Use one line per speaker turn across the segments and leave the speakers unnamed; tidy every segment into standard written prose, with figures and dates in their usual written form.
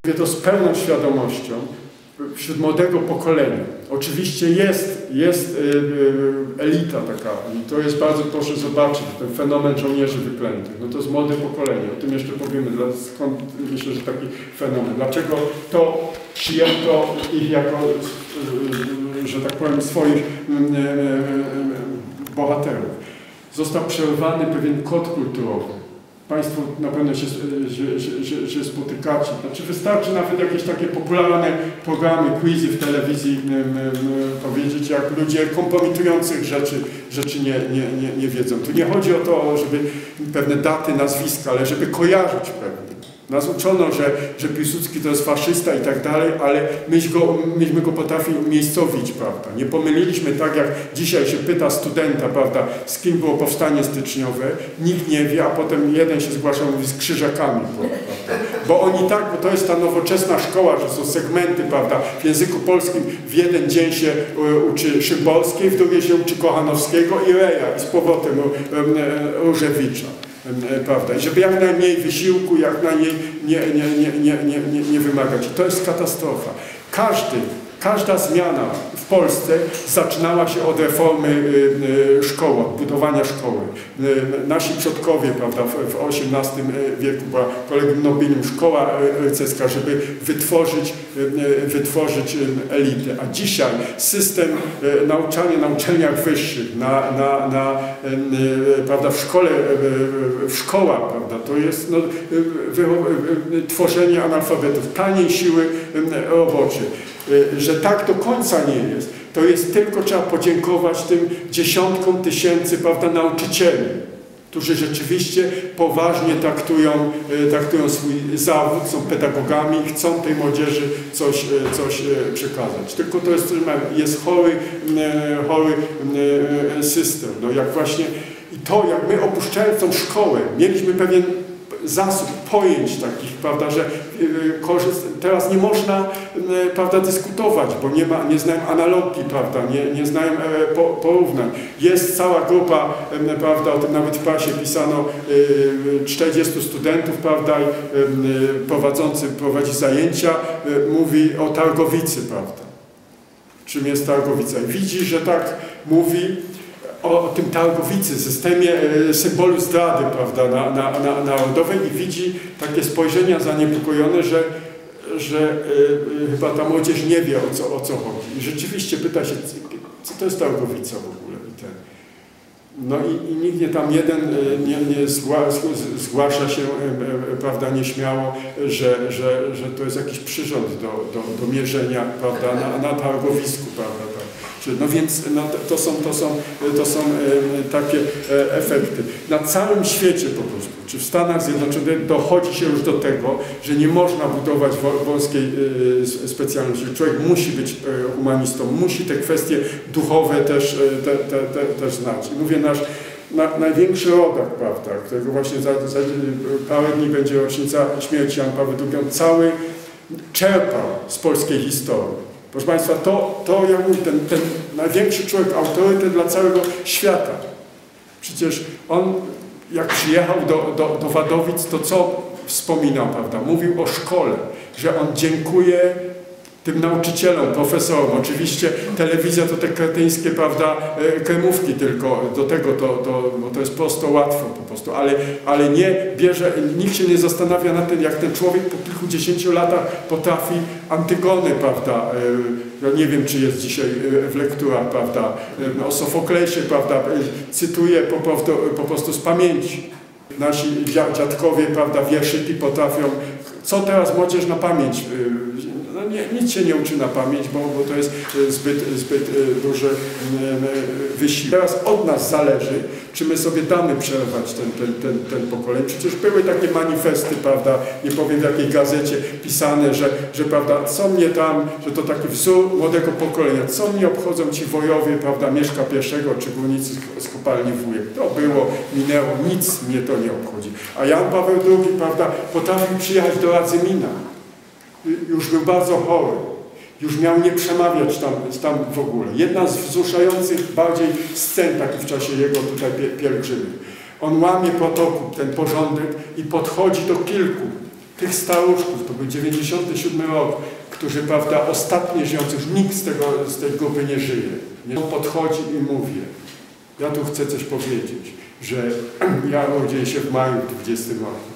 Mówię to z pełną świadomością wśród młodego pokolenia. Oczywiście jest elita taka i to jest bardzo, proszę zobaczyć, ten fenomen żołnierzy wyklętych. No to jest młode pokolenie, o tym jeszcze powiemy, skąd myślę, że taki fenomen. Dlaczego to przyjęto ich jako, że tak powiem, swoich bohaterów. Został przerwany pewien kod kulturowy. Państwo na pewno się spotykacie. Znaczy wystarczy nawet jakieś takie popularne programy, quizy w telewizji powiedzieć, jak ludzie kompromitujących rzeczy nie wiedzą. Tu nie chodzi o to, żeby pewne daty, nazwiska, ale żeby kojarzyć pewne. Nas uczono, że Piłsudski to jest faszysta i tak dalej, ale myśmy go potrafili umiejscowić, prawda? Nie pomyliliśmy tak, jak dzisiaj się pyta studenta, prawda, z kim było powstanie styczniowe, nikt nie wie, a potem jeden się zgłasza, mówi z Krzyżakami, prawda? Bo oni tak, bo to jest ta nowoczesna szkoła, że są segmenty, prawda, w języku polskim w jeden dzień się uczy Szymborskiej, w drugiej się uczy Kochanowskiego i Reja, i z powrotem Różewicza. Prawda? I żeby jak najmniej wysiłku, jak najmniej nie wymagać. I to jest katastrofa. Każda zmiana w Polsce zaczynała się od reformy szkoły, od budowania szkoły. Nasi przodkowie, prawda, w XVIII wieku była Collegium Nobilium, szkoła rycerska, żeby wytworzyć elity. A dzisiaj system nauczania na uczelniach wyższych, prawda, w szkołach, prawda, to jest tworzenie analfabetów, taniej siły roboczej. Że tak do końca nie jest, to jest tylko trzeba podziękować tym dziesiątkom tysięcy, prawda, nauczycieli, którzy rzeczywiście poważnie traktują swój zawód, są pedagogami i chcą tej młodzieży coś przekazać. Tylko to jest chory system. No jak właśnie, i to jak my opuszczając tą szkołę, mieliśmy pewien zasób pojęć takich, prawda, że teraz nie można, prawda, dyskutować, bo nie znają analogii, prawda, nie znają porównań. Jest cała grupa, prawda, o tym nawet w prasie pisano, 40 studentów, prawda, prowadzi zajęcia, mówi o Targowicy, prawda. Czym jest Targowica? I widzi, że tak mówi o tym Targowicy, systemie, symbolu zdrady, prawda, narodowej i widzi takie spojrzenia zaniepokojone, że chyba ta młodzież nie wie, o co chodzi. I rzeczywiście pyta się, co to jest Targowica w ogóle. No i nikt tam nie zgłasza się, prawda, nieśmiało, że to jest jakiś przyrząd do mierzenia, prawda, na targowisku, prawda. No więc no, to są takie efekty. Na całym świecie po prostu, czy w Stanach Zjednoczonych dochodzi się już do tego, że nie można budować wąskiej specjalności. Człowiek musi być humanistą, musi te kwestie duchowe też znać. I mówię, największy rodak, prawda, którego właśnie za parę dni będzie rocznica śmierci Jana Pawła II, cały czerpał z polskiej historii. Proszę Państwa, to jak mówię, ten największy człowiek, autorytet dla całego świata. Przecież on, jak przyjechał do Wadowic, to co wspominał, prawda? Mówił o szkole, że on dziękuje tym nauczycielom, profesorom. Oczywiście telewizja to te kretyńskie, prawda, kremówki tylko, do tego bo to jest prosto, łatwo po prostu, ale nie bierze, nikt się nie zastanawia nad tym, jak ten człowiek po kilkudziesięciu latach potrafi Antygony, prawda, ja nie wiem, czy jest dzisiaj w lekturach, prawda, o Sofoklesie, prawda, cytuję po prostu z pamięci. Nasi dziadkowie, prawda, wierszyki potrafią, co teraz młodzież na pamięć? No nic się nie uczy na pamięć, bo to jest zbyt duży wysiłek. Teraz od nas zależy, czy my sobie damy przerwać ten pokoleń. Przecież były takie manifesty, prawda, nie powiem w jakiej gazecie, pisane, że prawda, co mnie tam, że to taki wzór młodego pokolenia, co mnie obchodzą ci wojowie, prawda, Mieszka I czy górnicy z kopalni Wujek. To było, minęło, nic mnie to nie obchodzi. A Jan Paweł II, prawda, potrafił przyjechać do Radzymina. Już był bardzo chory, już miał nie przemawiać tam w ogóle. Jedna z wzruszających bardziej scen takich w czasie jego tutaj pielgrzymów. On łamie protokół, ten porządek i podchodzi do kilku tych staruszków, to był 97 rok, którzy, prawda, ostatnie żyjący, już nikt z tej grupy nie żyje. On podchodzi i mówi, ja tu chcę coś powiedzieć, że ja urodziłem się w maju 20 roku.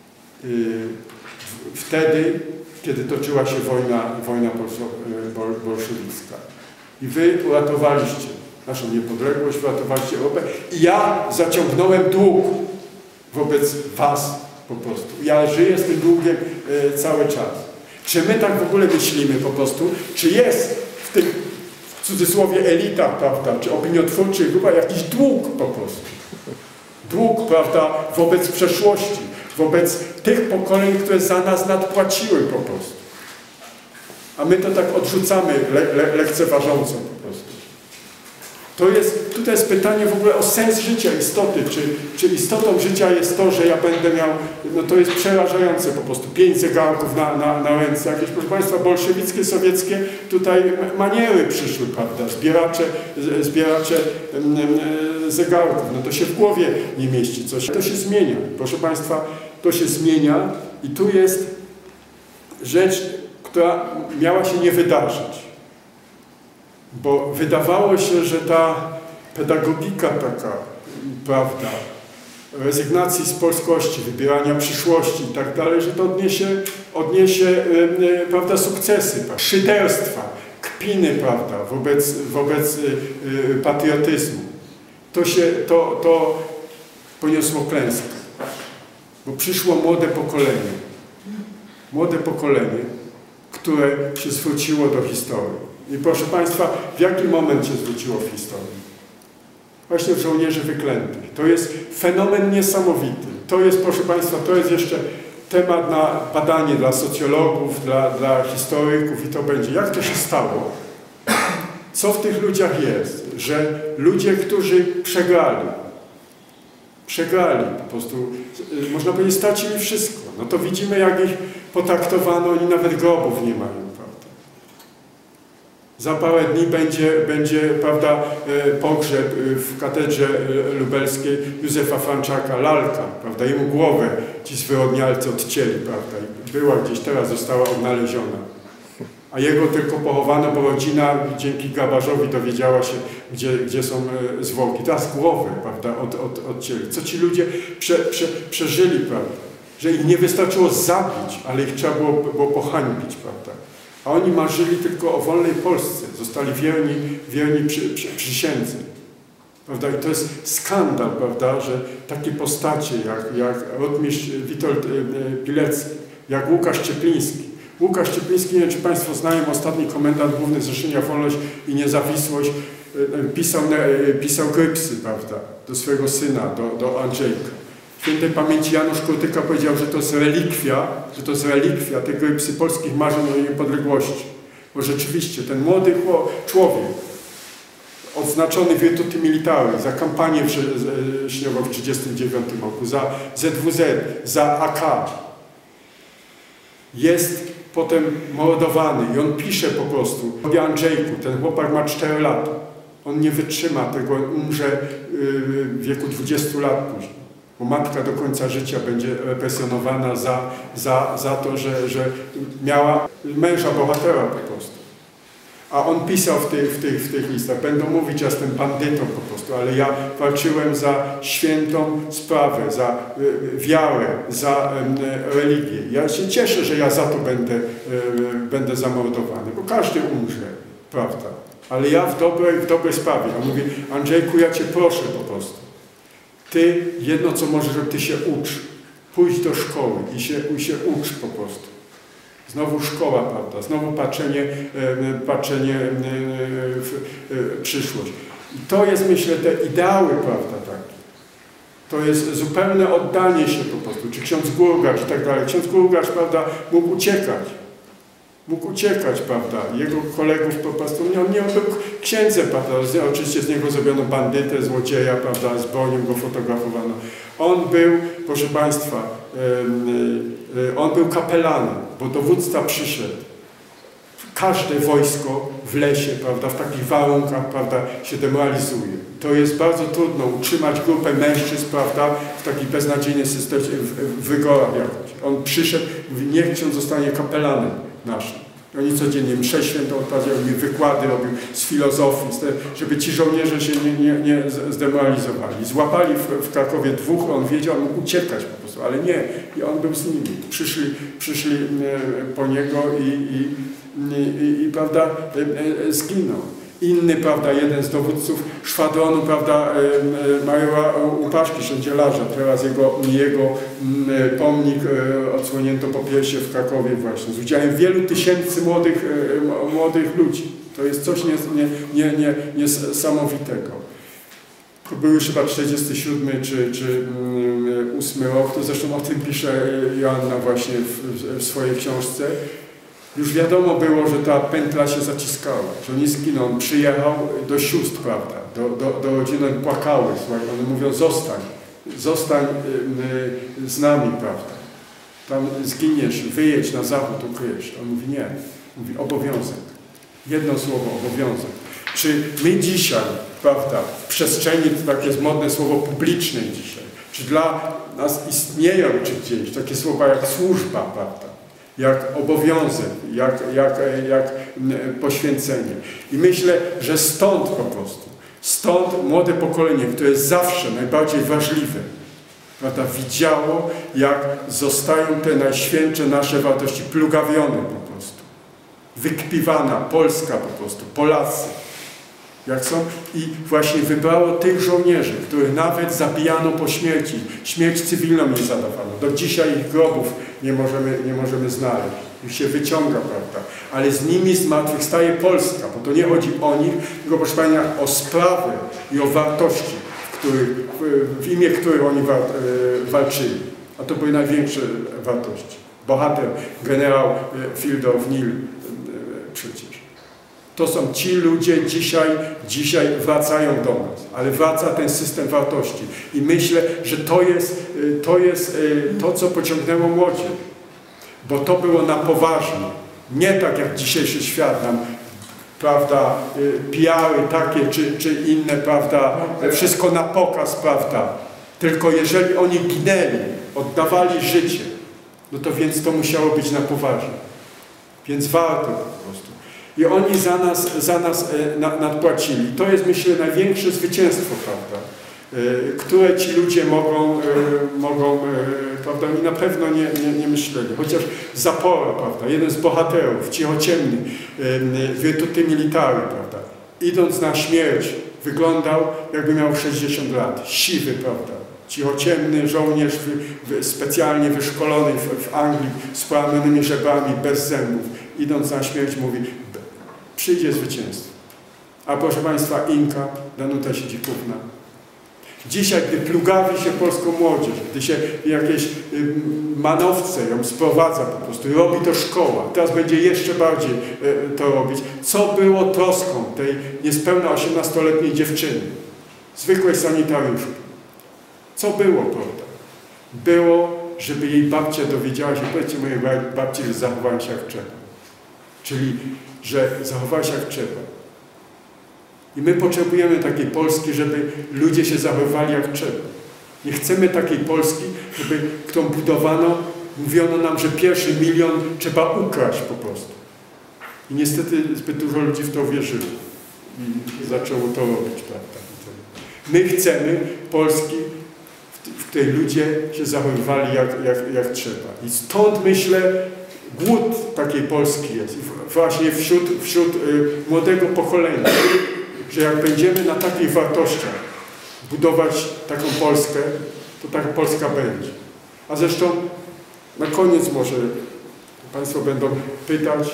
Wtedy, kiedy toczyła się wojna bolszewicka. I wy uratowaliście naszą niepodległość, uratowaliście Europę. I ja zaciągnąłem dług wobec was po prostu. Ja żyję z tym długiem cały czas. Czy my tak w ogóle myślimy po prostu? Czy jest w tych, w cudzysłowie, elitach, prawda, czy opiniotwórczych grupach jakiś dług po prostu? Dług, prawda, wobec przeszłości, wobec tych pokoleń, które za nas nadpłaciły po prostu. A my to tak odrzucamy lekceważąco po prostu. Tutaj jest pytanie w ogóle o sens życia, istoty. Czy istotą życia jest to, że ja będę miał, no to jest przerażające po prostu, 5 zegarków na ręce. Jakieś, proszę Państwa, bolszewickie, sowieckie tutaj maniery przyszły, prawda, zbieracze zegarków. No to się w głowie nie mieści coś. To się zmienia, proszę Państwa, to się zmienia i tu jest rzecz, która miała się nie wydarzyć. Bo wydawało się, że ta pedagogika taka, prawda, rezygnacji z polskości, wybierania przyszłości i tak dalej, że to odniesie prawda, sukcesy, szyderstwa, kpiny, prawda, wobec patriotyzmu. To poniosło klęskę, bo przyszło młode pokolenie, które się zwróciło do historii. I proszę Państwa, w jaki moment się zwróciło w historii? Właśnie w żołnierzy wyklętych. To jest fenomen niesamowity. To jest, proszę Państwa, to jest jeszcze temat na badanie dla socjologów, dla historyków i to będzie. Jak to się stało? Co w tych ludziach jest? Że ludzie, którzy przegrali, po prostu, można powiedzieć, stracili wszystko. No to widzimy, jak ich potraktowano, oni nawet grobów nie mają. Za parę dni będzie prawda, pogrzeb w katedrze lubelskiej Józefa Franczaka, lalka, prawda, jemu głowę ci zwyrodnialcy odcięli, prawda, i była gdzieś, teraz została odnaleziona. A jego tylko pochowano, bo rodzina dzięki grabarzowi dowiedziała się, gdzie są zwłoki. Teraz głowę, prawda, odcięli. Co ci ludzie przeżyli, prawda, że ich nie wystarczyło zabić, ale ich trzeba było pohańbić, prawda. A oni marzyli tylko o wolnej Polsce, zostali wierni przysiędze. Prawda? I to jest skandal, prawda, że takie postacie jak rotmistrz Witold Pilecki, jak Łukasz Ciepliński. Łukasz Ciepliński, nie wiem, czy Państwo znają, ostatni komendant główny Zrzeszenia Wolność i Niezawisłość, pisał grypsy, prawda, do swojego syna, do Andrzejka. Świętej pamięci Janusz Kurtyka powiedział, że to jest relikwia tych grypsy polskich marzeń o niepodległości. Bo rzeczywiście ten młody człowiek, odznaczony virtuti militari za kampanię wrześniową w 1939 roku, za ZWZ, za AK, jest potem mordowany i on pisze po prostu: Andrzejku, ten chłopak ma 4 lata, on nie wytrzyma tego, umrze w wieku 20 lat później. Bo matka do końca życia będzie represjonowana za to, że miała męża bohatera po prostu. A on pisał w tych listach, będą mówić, ja jestem bandytą po prostu, ale ja walczyłem za świętą sprawę, za wiarę, za religię. Ja się cieszę, że ja za to będę zamordowany, bo każdy umrze, prawda? Ale ja w dobrej sprawie. On mówi: Andrzejku, ja cię proszę po prostu. Ty jedno, co możesz, ty się ucz. Pójdź do szkoły i się ucz po prostu. Znowu szkoła, prawda? Znowu patrzenie w przyszłość. I to jest, myślę, te ideały, prawda, takie. To jest zupełne oddanie się po prostu. Czy ksiądz Gurgacz i tak dalej. Ksiądz Gurgacz, prawda, mógł uciekać, prawda, jego kolegów po prostu, on nie był księdzem, prawda, oczywiście z niego zrobiono bandytę, złodzieja, prawda, z bronią go fotografowano. On był, proszę Państwa, on był kapelanem, bo dowódca przyszedł. Każde wojsko w lesie, prawda, w takich warunkach, prawda, się demoralizuje. To jest bardzo trudno utrzymać grupę mężczyzn, prawda, w takiej beznadziejnej systemie, w rygorach jakoś. On przyszedł, mówi, niech ksiądz zostanie kapelanem naszym. Oni codziennie mszę świętą odprawiają, wykłady robił z filozofii, żeby ci żołnierze się nie zdemoralizowali. Złapali w Krakowie 2, on wiedział, on mógł uciekać po prostu, ale nie. I on był z nimi. Przyszli po niego i prawda, zginął. Inny, prawda, jeden z dowódców szwadronu, prawda, majora Łupaszki, szędzielarza, teraz jego pomnik odsłonięto po piesie w Krakowie właśnie, z udziałem wielu tysięcy młodych ludzi. To jest coś niesamowitego. To był już chyba 47 czy 8 rok, to zresztą o tym pisze Joanna właśnie w swojej książce. Już wiadomo było, że ta pętla się zaciskała, że nie zginął. On przyjechał do sióstr, prawda, do rodziny, płakały, słuchaj, one mówią, zostań z nami, prawda, tam zginiesz, wyjedź na zachód, ukryjesz. On mówi, nie, mówi, obowiązek, jedno słowo, obowiązek. Czy my dzisiaj, prawda, w przestrzeni, to takie jest modne słowo, publicznej dzisiaj, czy dla nas istnieją, czy gdzieś takie słowa jak służba, prawda, jak obowiązek, jak poświęcenie. I myślę, że stąd po prostu, stąd młode pokolenie, które jest zawsze najbardziej ważliwe, prawda, widziało, jak zostają te najświętsze nasze wartości plugawione po prostu. Wykpiwana, Polska po prostu, Polacy. Jak są? I właśnie wybrało tych żołnierzy, których nawet zabijano po śmierci. Śmierć cywilną nie zadawano. Do dzisiaj ich grobów nie możemy znaleźć. Ich się wyciąga, prawda? Ale z nimi zmartwychwstaje Polska, bo to nie chodzi o nich, tylko proszę Państwa, o sprawy i o wartości, w imię których oni walczyli. A to były największe wartości. Bohater, generał Field of Nil przecież. To są ci ludzie dzisiaj wracają do nas, ale wraca ten system wartości. I myślę, że to jest to, co pociągnęło młodzież. Bo to było na poważnie. Nie tak jak dzisiejszy świat nam, prawda, PR-y takie czy inne, prawda, wszystko na pokaz, prawda. Tylko jeżeli oni ginęli, oddawali życie, no to więc to musiało być na poważnie. Więc warto po prostu. I oni za nas nadpłacili. To jest, myślę, największe zwycięstwo, prawda, które ci ludzie mogą, prawda, i na pewno nie myśleli. Chociaż Zapora, prawda, jeden z bohaterów, cichociemny, virtuti militari, prawda, idąc na śmierć, wyglądał, jakby miał 60 lat, siwy, prawda, cichociemny żołnierz, specjalnie wyszkolony w Anglii, z połamanymi żebrami, bez zębów, idąc na śmierć, mówi, przyjdzie zwycięstwo. A proszę Państwa, Inka, Danuta Siedzikówna. Dzisiaj, gdy plugawi się polską młodzież, gdy się jakieś manowce ją sprowadza po prostu, robi to szkoła, teraz będzie jeszcze bardziej to robić. Co było troską tej niespełna 18-letniej dziewczyny, zwykłej sanitariuszki? Co było, prawda? Było, żeby jej babcia dowiedziała się, powiedzcie mojej babci, że zachowałem się jak trzeba. Czyli, że zachowała się jak trzeba. I my potrzebujemy takiej Polski, żeby ludzie się zachowywali jak trzeba. Nie chcemy takiej Polski, którą budowano, mówiono nam, że pierwszy 1 milion trzeba ukraść po prostu. I niestety zbyt dużo ludzi w to wierzyło. I zaczęło to robić, prawda? My chcemy Polski, w której ludzie się zachowywali jak trzeba. I stąd, myślę, głód takiej Polski jest. I właśnie wśród młodego pokolenia. Że jak będziemy na takich wartościach budować taką Polskę, to taka Polska będzie. A zresztą na koniec może Państwo będą pytać,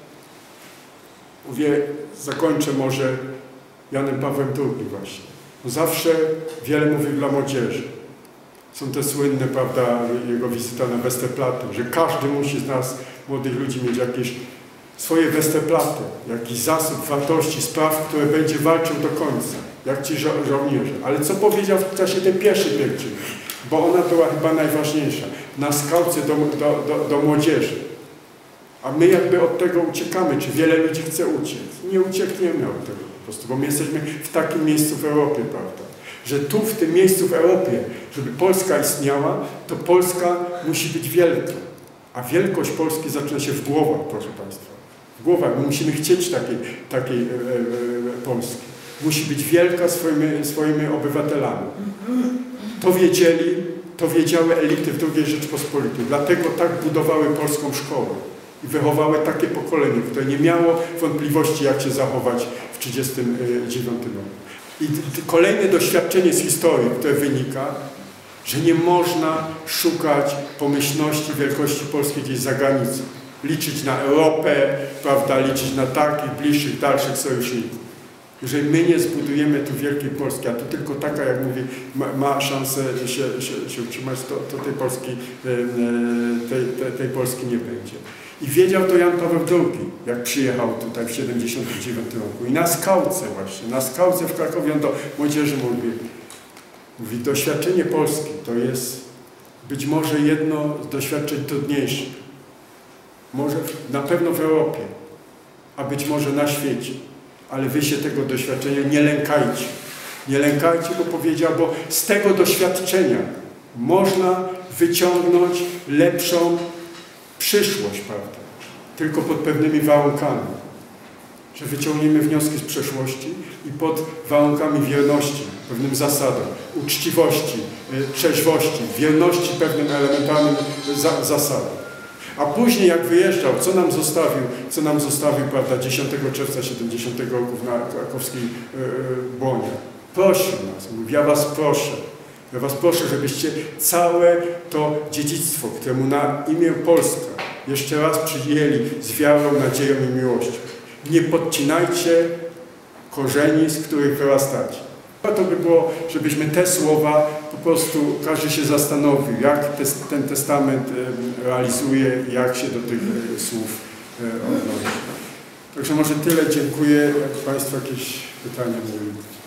mówię, zakończę może Janem Pawłem II właśnie. No zawsze wiele mówił dla młodzieży. Są te słynne, prawda, jego wizyta na Westerplatte, że każdy musi z nas, młodych ludzi, mieć jakieś swoje Westerplatte, jakiś zasób wartości, spraw, które będzie walczył do końca, jak ci żołnierze. Ale co powiedział w czasie tej pierwszej pielgrzymki? Bo ona była chyba najważniejsza. Na skałce do młodzieży. A my jakby od tego uciekamy. Czy wiele ludzi chce uciec? Nie uciekniemy od tego po prostu, bo my jesteśmy w takim miejscu w Europie, prawda? że tu w tym miejscu w Europie, żeby Polska istniała, to Polska musi być wielka. A wielkość Polski zaczyna się w głowach, proszę Państwa. W głowach. My musimy chcieć takiej Polski. Musi być wielka swoimi obywatelami. To wiedziały elity w II Rzeczpospolitej. Dlatego tak budowały polską szkołę. I wychowały takie pokolenie, które nie miało wątpliwości, jak się zachować w 1939 roku. I kolejne doświadczenie z historii, które wynika, że nie można szukać pomyślności wielkości Polski gdzieś za granicą. Liczyć na Europę, prawda, liczyć na takich bliższych, dalszych sojuszników. Jeżeli my nie zbudujemy tu wielkiej Polski, a to tylko taka, jak mówię, ma szansę się utrzymać, to tej Polski nie będzie. I wiedział to Jan Paweł II, jak przyjechał tutaj w 1979 roku. I na skałce właśnie, na skałce w Krakowie on do młodzieży mówi, doświadczenie Polski to jest być może jedno z doświadczeń trudniejszych. Może na pewno w Europie, a być może na świecie. Ale wy się tego doświadczenia nie lękajcie. Nie lękajcie, bo powiedział, bo z tego doświadczenia można wyciągnąć lepszą przyszłość, prawda? Tylko pod pewnymi warunkami. Że wyciągniemy wnioski z przeszłości i pod warunkami wierności, pewnym zasadom, uczciwości, trzeźwości, wierności pewnym elementarnym zasadom. A później jak wyjeżdżał, co nam zostawił, prawda, 10 czerwca 70 roku na krakowskiej Błonie. Prosił nas, mówi, ja was proszę, żebyście całe to dziedzictwo, któremu na imię Polska jeszcze raz przyjęli z wiarą, nadzieją i miłością. Nie podcinajcie korzeni, z których wyrastacie. To by było, żebyśmy te słowa po prostu każdy się zastanowił, jak ten testament realizuje, jak się do tych słów odnosi. Także może tyle. Dziękuję. Jak Państwo jakieś pytania mieli.